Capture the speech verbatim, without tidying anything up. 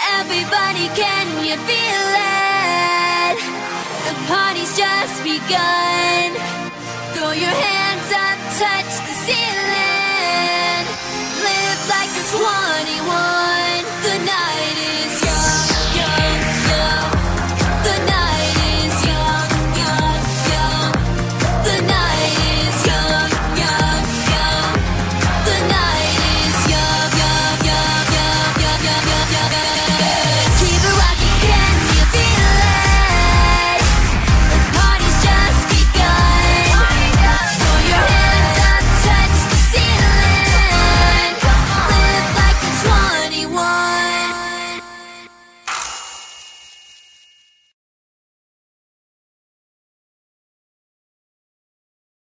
Everybody, can you feel it? The party's just begun. Throw your hands up, touch the ceiling. Live like it's one